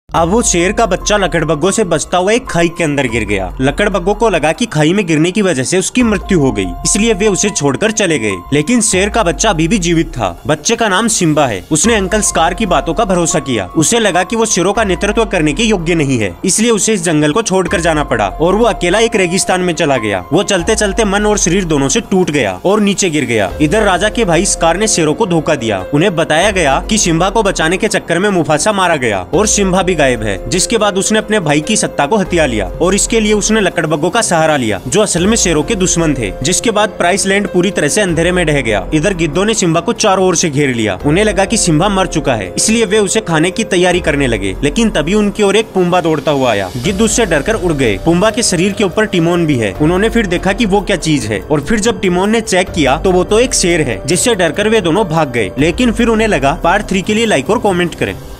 अब वो शेर का बच्चा लकड़बग्गों से बचता हुआ एक खाई के अंदर गिर गया। लकड़बग्गों को लगा कि खाई में गिरने की वजह से उसकी मृत्यु हो गई, इसलिए वे उसे छोड़कर चले गए। लेकिन शेर का बच्चा अभी भी जीवित था। बच्चे का नाम सिम्बा है। उसने अंकल स्कार की बातों का भरोसा किया। उसे लगा कि वो शेरों का नेतृत्व करने के योग्य नहीं है, इसलिए उसे इस जंगल को छोड़कर जाना पड़ा और वो अकेला एक रेगिस्तान में चला गया। वो चलते चलते मन और शरीर दोनों से टूट गया और नीचे गिर गया। इधर राजा के भाई स्कार ने शेरों को धोखा दिया। उन्हें बताया गया कि सिम्बा को बचाने के चक्कर में मुफासा मारा गया और सिम्बा भी गायब है। जिसके बाद उसने अपने भाई की सत्ता को हथिया लिया और इसके लिए उसने लकड़बग्गों का सहारा लिया, जो असल में शेरों के दुश्मन थे। जिसके बाद प्राइस लैंड पूरी तरह से अंधेरे में ढह गया। इधर गिद्धों ने सिम्बा को चारों ओर से घेर लिया। उन्हें लगा कि सिम्बा मर चुका है, इसलिए वे उसे खाने की तैयारी करने लगे। लेकिन तभी उनकी ओर एक पुम्बा दौड़ता हुआ आया। गिद्ध उससे डरकर उड़ गए। पुम्बा के शरीर के ऊपर टिमोन भी है। उन्होंने फिर देखा कि वो क्या चीज है और फिर जब टिमोन ने चेक किया तो वो तो एक शेर है, जिससे डरकर वे दोनों भाग गए। लेकिन फिर उन्हें लगा पार्ट 3 के लिए लाइक और कमेंट करें।